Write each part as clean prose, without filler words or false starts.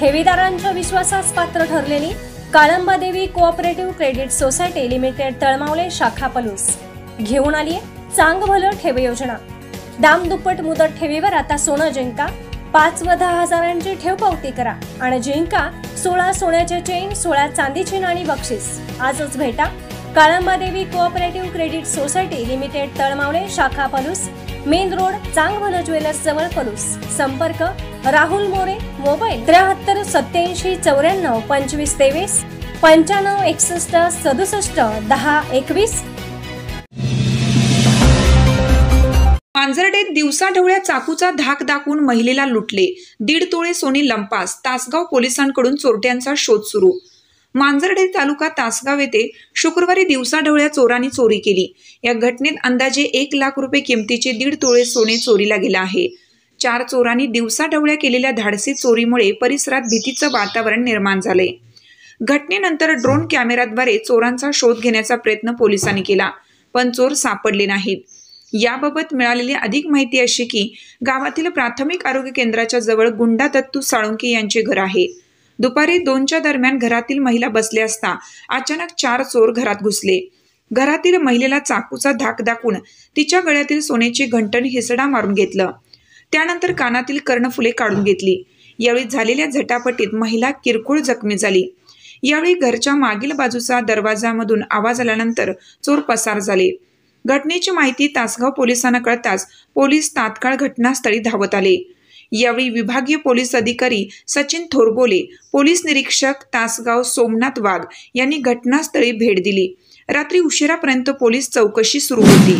ठेवीदारांच्या विश्वासास पात्र ठरलेली Kalambadevi cooperative credit society limited Talmavale शाखा पलूस घेऊन आली चांग भलं ठेव योजना। दाम दुप्पट मुदत ठेवीवर आता सोनं जिंका, 5 व 10 हजारांची ठेव पावती करा आणि जिंका 16 सोन्याचे चेन, 16 चांदीची नाणी बक्षीस। आजच भेटा Kalambadevi cooperative credit society limited Talmavale शाखा पलूस, मेन रोड, चांग भलं ज्वेलर्स जवळ पलूस। संपर्क राहुल मोरे, मोबाईल 73 87 94 25 23 95 61 67 10 21। मांजरडेत दिवसाढवळ्या चाकूचा धाक दाखवून महिलेला लुटले, 1.5 तोळे सोने लंपास। तासगाव पोलिसांकडून चोरट्यांचा शोध सुरू। मांजरडे तालुका तासगाव येथे शुक्रवारी दिवसाढवळ्या चोरांनी चोरी केली। या घटनेत अंदाजे 1 लाख रुपये किमतीचे 1.5 तोळे सोने चोरीला गेले आहे। 4 चोरांनी दिवसाढवळ्या केलेल्या धाडसी चोरीमुळे परिसरात भीतीचे वातावरण निर्माण झाले। घटनेनंतर ड्रोन कॅमेराद्वारे चोरांचा शोध घेण्याचा प्रयत्न पोलिसांनी केला, पण चोर सापडले नाहीत। याबाबत मिळालेली अधिक माहिती अशी की गावातील प्राथमिक आरोग्य केंद्राच्या जवळ गुंडा दत्तू साळुंके यांचे घर आहे। दुपारी 2च्या दरम्यान घरातील महिला बसले असता अचानक 4 चोर घरात घुसले। घरातील महिलेला चाकूचा धाक दाखवून तिच्या गळ्यातील सोन्याची घंटण हिसडा मारून घेतलं। त्यानंतर कानातील कर्णफुले काढून घेतली। यावेळी झालेल्या झटापटीत महिला किरकोळ जखमी झाली। यावेळी घरच्या मागील बाजूचा दरवाजामधून आवाज आल्यानंतर चोर पसार झाले। घटनेची माहिती तासगाव पोलिसांना कळताच पोलीस तात्काळ घटनास्थळी धावत आले। यावेळी विभागीय पोलीस अधिकारी सचिन थोरबोले, पोलीस निरीक्षक तासगाव सोमनाथ वाघ यांनी घटनास्थळी भेट दिली। रात्री उशिरापर्यंत पोलीस चौकशी सुरू होती।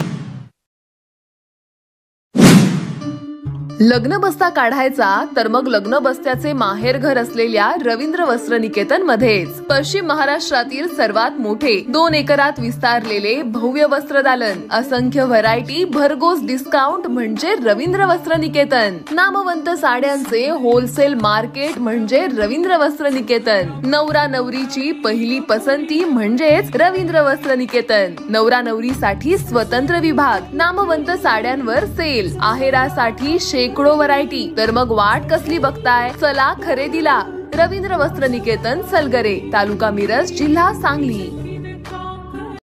लग्न बस्ता काढायचा तर मग लग्न बस्त्याचे माहेर घर असलेल्या रवींद्र वस्त्र निकेतन मध्येच। पश्चिम महाराष्ट्रातील सर्वात मोठे 2 एकरात विस्तारलेले भव्य वस्त्र दालन, असंख्य व्हरायटी, भरघोस डिस्काउंट म्हणजे रवींद्र वस्त्र निकेतन। नामवंत साड्यांचे होलसेल मार्केट म्हणजे रवींद्र वस्त्र निकेतन। नवरा नवरीची पहिली पसंती म्हणजेच रवींद्र वस्त्र निकेतन। नवरा नवरीसाठी स्वतंत्र विभाग, नामवंत साड्यांवर सेल, आहेरासाठी शेकडो व्हरायटी। तर मग वाट कसली बघताय, चला खरेदीला। रवींद्र वस्त्र निकेतन, सलगरे, तालुका मिरज, जिल्हा सांगली।